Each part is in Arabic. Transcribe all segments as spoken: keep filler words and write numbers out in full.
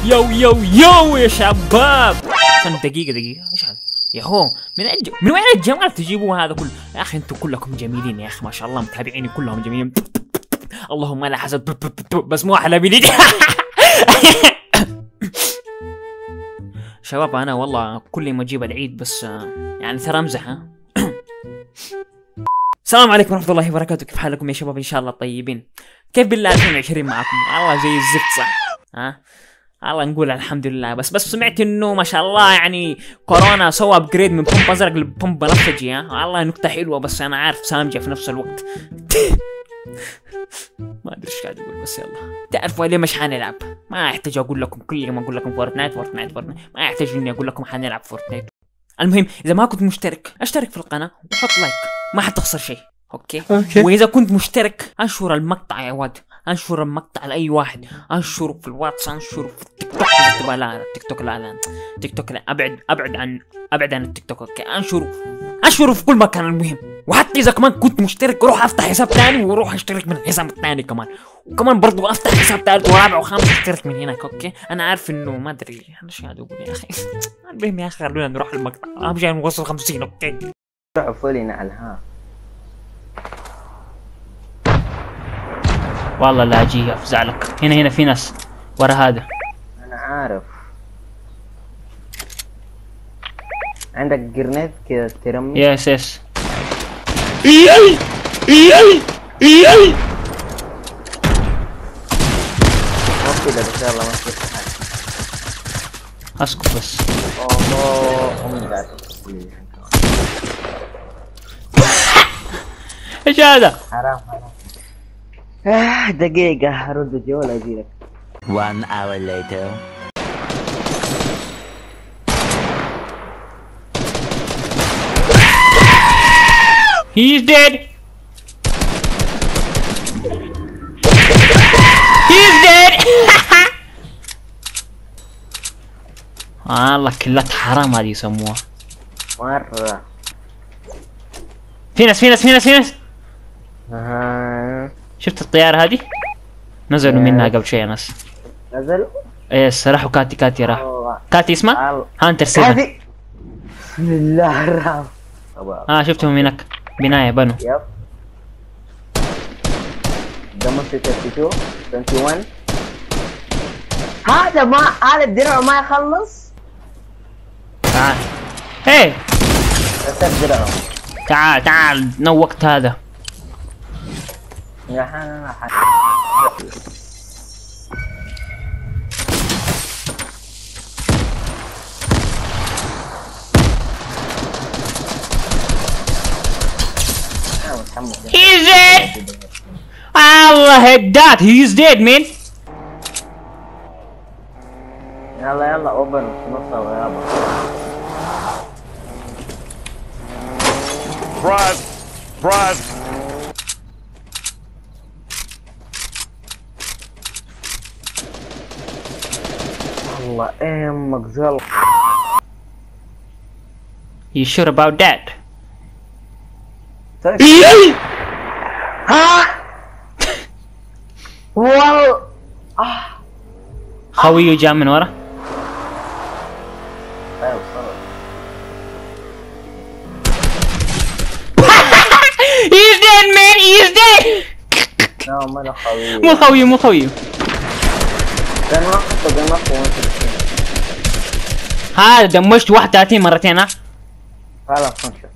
يو يو يو يا شباب. استنى دقيقة دقيقة، ايش هذا؟ يا هو من أج... من وين الجمال تجيبوا هذا كله؟ يا اخي انتم كلكم جميلين يا اخي، ما شاء الله متابعيني كلهم جميلين. اللهم لا حسد، بس مو احلى بليد. شباب انا والله كل ما اجيب العيد بس يعني ترى امزح. ها السلام عليكم ورحمة الله وبركاته، كيف حالكم يا شباب؟ ان شاء الله طيبين. كيف بالله ألفين وعشرين معكم؟ والله زي الزفت صح؟ ها الله نقول الحمد لله. بس بس سمعت انه ما شاء الله يعني كورونا سوى ابجريد من بومب ازرق لبومب بنفسجي. ها والله نكتة حلوة، بس انا عارف سامجة في نفس الوقت. ما ادري ايش قاعد اقول، بس يلا تعرفوا ليه مش حنلعب. ما يحتاج اقول لكم كل ما اقول لكم فورتنايت فورتنايت فورتنايت، ما يحتاج اني اقول لكم حنلعب فورتنايت. المهم اذا ما كنت مشترك اشترك في القناة وحط لايك، ما حتخسر شيء. أوكي. اوكي واذا كنت مشترك انشر المقطع يا واد، انشر المقطع لاي واحد، انشره في الواتس، انشره في التيك توك. لا لا التيك توك لا لا تيك توك لا، ابعد ابعد عن ابعد عن التيك توك. اوكي انشره انشره في كل مكان. المهم وحتى اذا كمان كنت مشترك روح افتح حساب ثاني وروح اشترك من الحساب الثاني كمان، وكمان برضو افتح حساب ثالث ورابع وخامس اشترك من هناك. اوكي انا عارف انه ما ادري انا ايش قاعد اقول يا اخي. المهم يا اخي خلونا نروح المقطع، اهم شيء نوصل خمسين. اوكي ضعفوا لي نعلها. والله لا اجي افزع لك. هنا هنا في ناس ورا هذا. انا عارف. عندك جرنيت كذا ترمي؟ يس يس. اي اي اي اي اي مو كذا بس يلا ما تصير. اسكت بس. الله امي قاعد ايش هذا؟ حرام حرام. آه دقيقة هرد الجوال اجيلك. One hour later. He's dead. He's dead. والله كلات حرام هذه يسموها مرة. في ناس في ناس في ناس في ناس. اها شفت الطيارة هذه؟ نزلوا منها قبل شوي ناس. نزلوا؟ ايه راحوا. كاتي كاتي راح. كاتي اسمه؟ هانتر سيفن. بسم الله الرحمن. اه شفتهم هناك بناية بنوا. يب دمرت اثنين وعشرين. هذا ما هذا الدرع ما يخلص. تعال هي رسلت درعه. تعال تعال نوقت هذا. يا حنا حنا He's dead. Allah headshot. He's dead man. يلا يلا اوبن نص يابا. Surprise! Surprise! الله امك زل. You sure about that? ها والله خويه جاء من ورا. طيب صار. He's dead man. He's dead. لا ما انا خوي. مو خويه مو خويه. دمجت دمجت وانت هذا دمجت واحد وثلاثين مرتين. ها خلاص نشوف.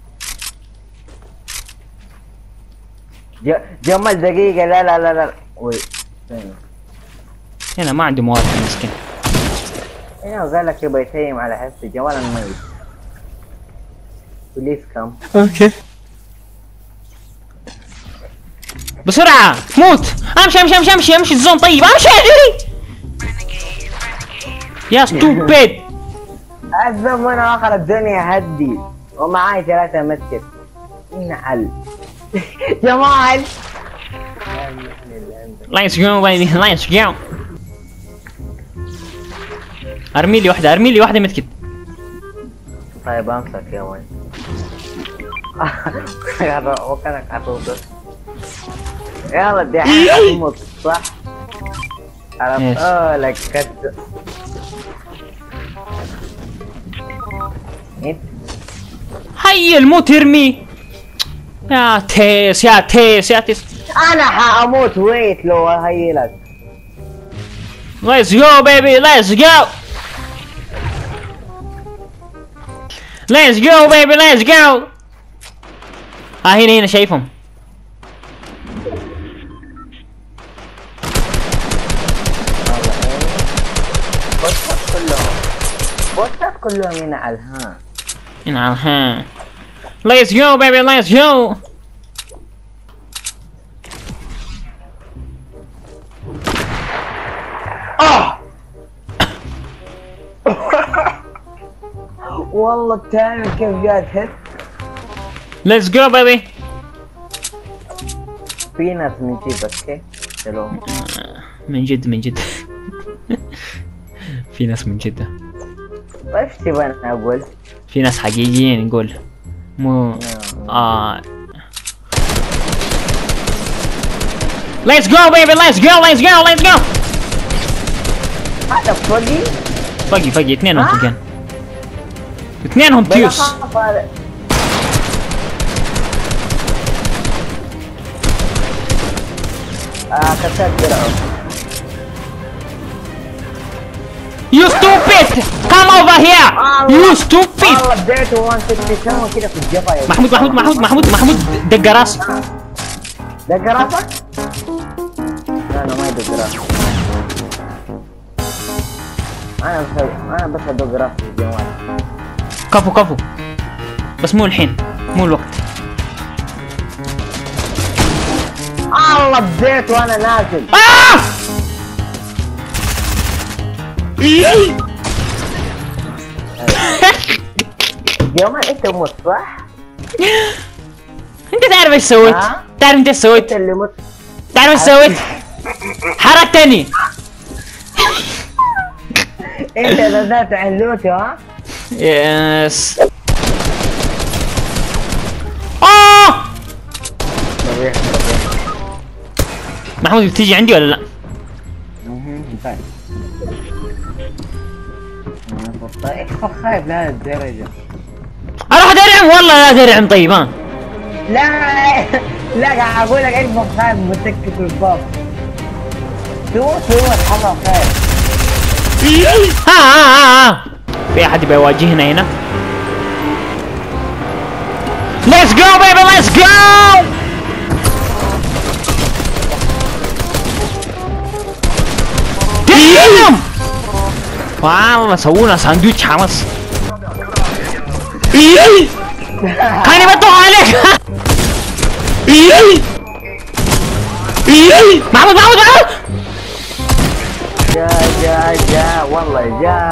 جمال دقيقة. لا لا لا لا وي هنا ما عندي موارد مسكين. ايوه قال لك يبغى يتيم على حس جمال الميت. بليز كم. اوكي بسرعة موت. امشي امشي امشي امشي امشي الزون. طيب امشي اجري يا ستوبيد. أزم وانا اخر الدنيا هدي ومعاي ثلاثة مسكت. نعل جمال. لاينس جو بايدي لاينس جو. ارمي لي واحدة ارمي لي واحدة متكت. طيب امسك يا وين. وكانك عطوك. يلا دي حتموت صح؟ عرفت Yes. اه لك كت انت هيا الموت يرمي. يا تيس يا تيس يا تيس. انا حاموت ويت لو هيلك. Let's go baby let's go. Let's go baby let's go. ها هنا هنا شايفهم. بوتات كلهم بوتات كلهم ينعل ها. نعم ها. Let's go baby let's go. والله التايم كيف جات هيت. Let's go baby. في ناس من جيبك اوكي سلام. من جد من جد. في ناس من جدة. ايش تبغى انا اقول؟ في ناس حقيقيين نقول مو آه. Let's go baby let's go let's go let's go. هذا فوقي؟ فقي فقي اثنينهم ها؟ فوقين. اثنينهم تيوس. بخاف هذا. آه كسرت درعه. You stupid! Come over here! You stupid! والله بديته مية وستين كذا في الجبهة يا محمود محمود محمود محمود محمود دق راسي. دق راسك؟ لا انا ما يدق راسي. انا بس انا بس ادق راسي في الجوال. كفو كفو. بس مو الحين مو الوقت. الله بديت وانا نازل. آه! جمال انت مت صح؟ انت تعرف ايش سويت؟ ها؟ تعرف انت ايش سويت؟ انت اللي مت. تعرف ايش سويت؟ حركتني. انت بدأت علوته ها؟ يس. آه! طبيعي طبيعي. محمود بتيجي عندي ولا لا؟ طيب. طيب خايف لهذه الدرجة. اروح ادرعم والله لا ادرعم طيب ها. لا لا قاعد اقول لك انت خايف متكي في الباب. تموت تموت حرام خايف. ها ها ها ها. في احد يبغى يواجهنا هنا؟ Let's go baby let's go. Damn! والله سوونا ساندويتش حمص. كان يبطئ عليك. محمود محمود محمود. جا جا جا والله جا.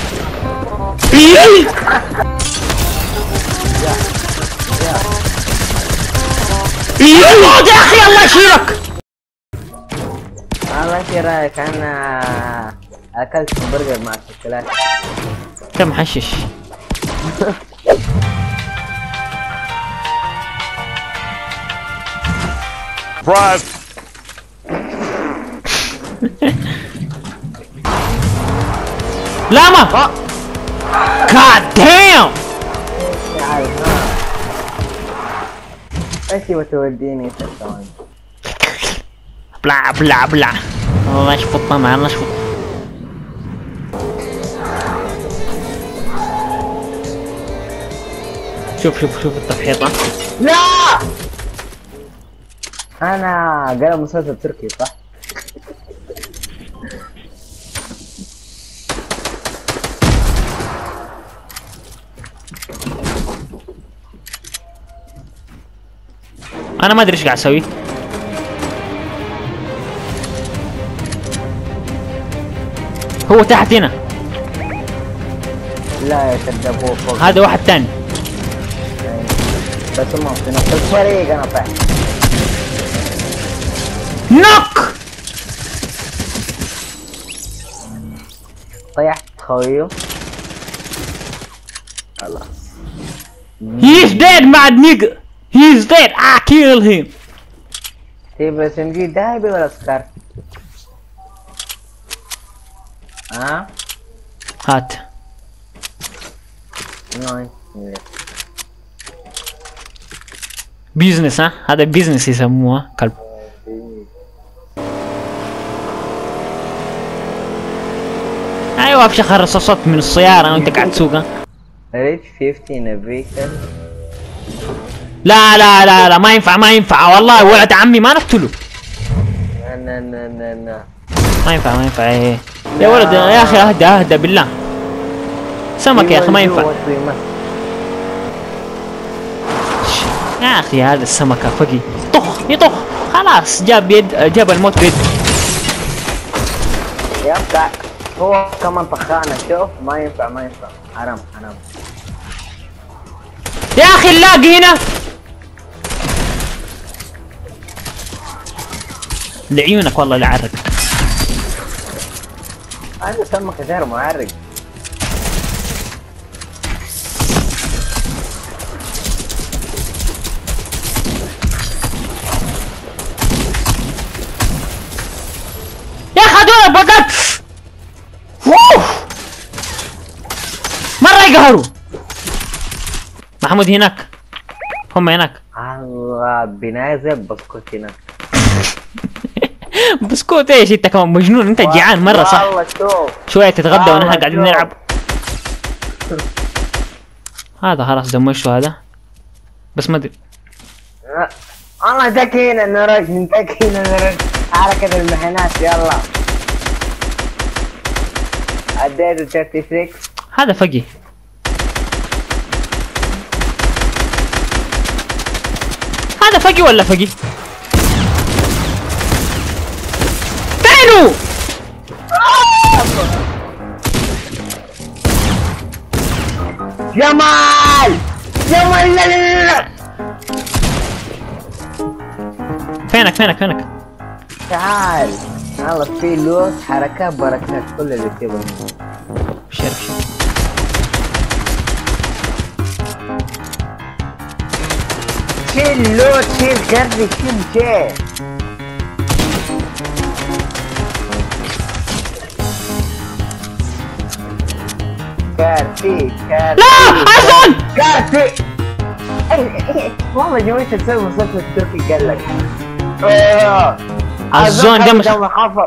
محمود يا اخي الله يشيلك. والله ايش رايك انا اكلت برجر مع الشوكولاته. انت محشش. Surprise! لا ما. God damn! ايش تبغى توديني انت ثواني؟ بلا بلا بلا. الله يشفطنا معنا الله يشفط. شوف شوف شوف التفحيطة. لا انا قلب مسلسل تركي صح؟ انا ما ادري ايش قاعد اسوي. هو تحت هنا. لا يا كذاب هو فوق. هذا واحد ثاني. بس هم في نفس الفريق انا فاهم. نوك. طيحت خويو. خلاص. He's dead mad nigga. He's dead. I kill him. تبغى اس ام جي ذهبي ولا سكار؟ ها هات. نايس. بيزنس ها، هذا بيزنس يسموه كلب. ايوه افشخ الرصاصات من السيارة وانت قاعد تسوقها. ريتش خمسين فيكل. لا لا لا لا ما ينفع ما ينفع والله ولد عمي ما نقتله. لا لا لا لا ما ينفع ما ينفع ايه يا ولد يا اخي اهدى اهدى بالله. سمك يا اخي ما ينفع يا اخي. هذا السمكة فقي طخ يطخ خلاص جاب يد جاب الموت بيد. يبقى هو كمان طخانة. شوف ما ينفع ما ينفع حرام حرام يا اخي نلاقي هنا لعيونك والله لعرق. هذا سمك غير معرق. يا اخي هذول بقت مرة يقهروا. محمود هناك هم هناك. الله بنازل بسكوت هناك. بسكوت ايش انت كمان مجنون انت جيعان مرة صح؟ والله شوف شوية تتغدى ونحن قاعدين نلعب. هذا خلاص دمشوا هذا بس ما ادري. والله تكينا نرج من تكينا نرج حركة المحنات. يلا عديت ستة وثلاثين. هذا فقي. هذا فقي ولا فقي؟ فينو؟ جمال جمال لا لا لا. فينك فينك فينك؟ تعال والله في لوت حركات بركات كل اللي تبغى. شرف شرف. شيل لوت شيل كرزي شيل شيء. كارتي كارتي لا عزون كارتي. والله جويت تسوي مسلسل تركي قال لك عزون ده مش حفظ.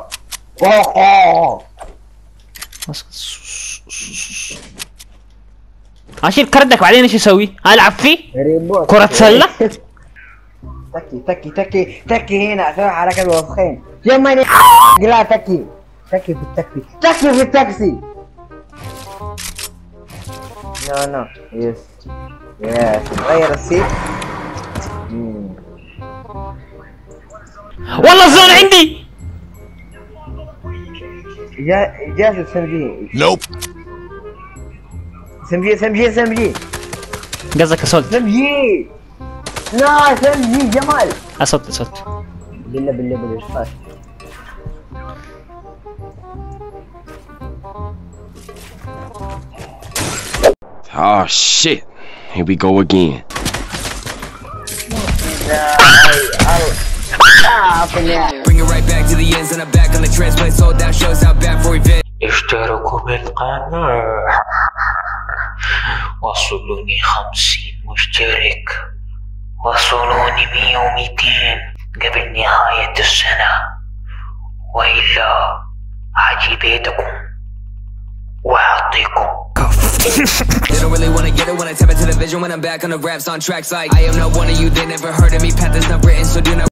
اشيل كردك بعدين ايش اسوي؟ العب فيه؟ كرة سلة؟ تكي تكي تكي تكي هنا اسوي حركة الوسخين. يا ماني لا تكي تكي في التاكسي تكي في التاكسي. نو نو يس يس غير السيت. والله الزون عندي. جا جاهز سمجي. Nope. سمجي سمجي سمجي قصدك اسود؟ سمجي لا سمجي جمال. اسود اسود. بالله بالله بالله ايش فاش. Oh shit. Here we go again. Bring it right back to the ends and I'm back on the transplant sold out shows out back for revenge. اشتركوا بالقناة وصلوني خمسين مشترك وصلوني مية وميتين قبل نهاية السنة وإلا هاجي بيتكم وأعطيكم. They don't really wanna get it when I tap into the vision when I'm back on the raps on tracks like I am not one of you, they never heard of me, path is not written so do not